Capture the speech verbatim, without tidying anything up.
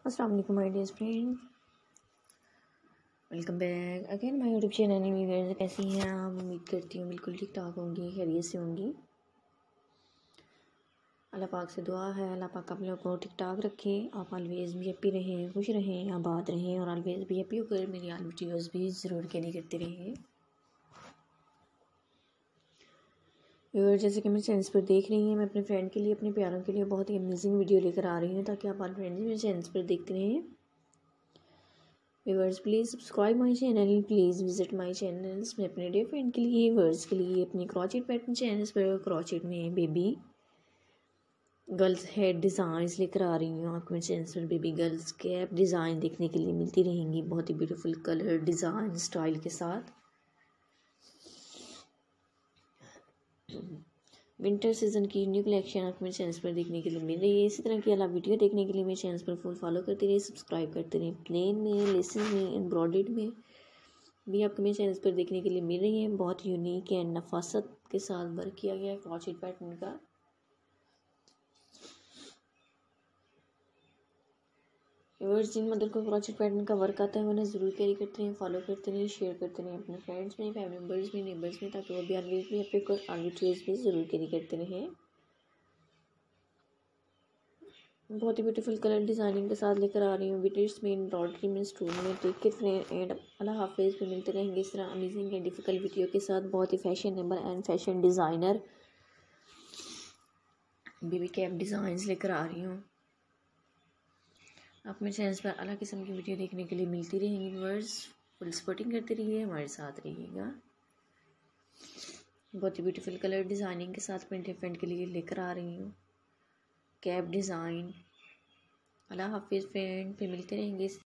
अस्सलाम वालेकुम my dear friend, welcome back again my YouTube channel viewers. कैसी हैं आप? उम्मीद करती हूँ बिल्कुल ठीक ठाक होंगी, खैरियत से होंगी। अल्लाह पाक से दुआ है अल्लाह पाक आप लोगों को ठीक ठाक रखे। आप ऑलवेज भी हैप्पी रहें, खुश रहें, आबाद रहें और ऑलवेज भी हैप्पी होकर मेरी आल वीडियोज़ भी ज़रूर कैरी करते रहें। व्यूअर्स, जैसे कि मेरे चैनल पर देख रही हैं, मैं अपने फ्रेंड के लिए, अपने प्यारों के लिए बहुत ही अमेजिंग वीडियो लेकर आ रही हूँ ताकि आप ऑल फ्रेंड्स मेरे चैनल पर देखते रहें। Viewers, please subscribe my channel, please visit my channels. मैं अपने डियर फ्रेंड के लिए, व्यूअर्स के लिए अपनी क्रॉचेट पैटर्न चैनल्स पर क्रॉचेट में बेबी गर्ल्स हेड डिज़ाइंस लेकर आ रही हूँ। आपको मेरे चैनल पर बेबी गर्ल्स कैप डिज़ाइन देखने के लिए मिलती रहेंगी, बहुत ही ब्यूटीफुल कलर डिज़ाइन स्टाइल के साथ। विंटर सीजन की न्यू कलेक्शन आपको मेरे चैनल पर देखने के लिए मिल रही है। इसी तरह की अलावा वीडियो देखने के लिए मेरे चैनल पर फुल फॉलो करते रहिए, सब्सक्राइब करते रहिए। प्लेन में, लेसन में, एम्ब्रॉयडर्ड में भी आपको मेरे चैनल पर देखने के लिए मिल रही है। बहुत यूनिक एंड नफासत के साथ वर्क किया गया है क्रॉचेट पैटर्न का। व्यूअर्स, जिन मदर को क्रॉचेट पैटर्न का वर्क आता है उन्हें ज़रूर कैरी करते रहें, फॉलो करते रहें, शेयर करते रहें अपने फ्रेंड्स में, फैमिली मेम्बर्स में, नेबर्स में, ताकि वो भी ऑलवेज भी अपने आगे चीज़ भी ज़रूर कैरी करते रहें। बहुत ही ब्यूटीफुल कलर डिज़ाइनिंग के साथ लेकर आ रही हूँ। विटर्स में, एम्ब्रॉयडरी में, स्टोन में। टेक केयर फ्रेंड एंड अल्लाह हाफिज़। पे मिलते रहेंगे इस तरह अमेजिंग एंड डिफिकल्ट वीडियो के साथ। बहुत ही fashionable and fashion designer baby cap designs लेकर आ रही हूँ। आप मेरे चैनल पर अलग किस्म की वीडियो देखने के लिए मिलती रहेंगी। व्यूअर्स, फुल सपोर्टिंग करते रहिए, हमारे साथ रहिएगा। बहुत ही ब्यूटीफुल कलर डिज़ाइनिंग के साथ मैं डिफरेंट के लिए लेकर आ रही हूँ कैप डिज़ाइन। अल्लाह हाफिज़ फ्रेंड, फिर मिलते रहेंगे।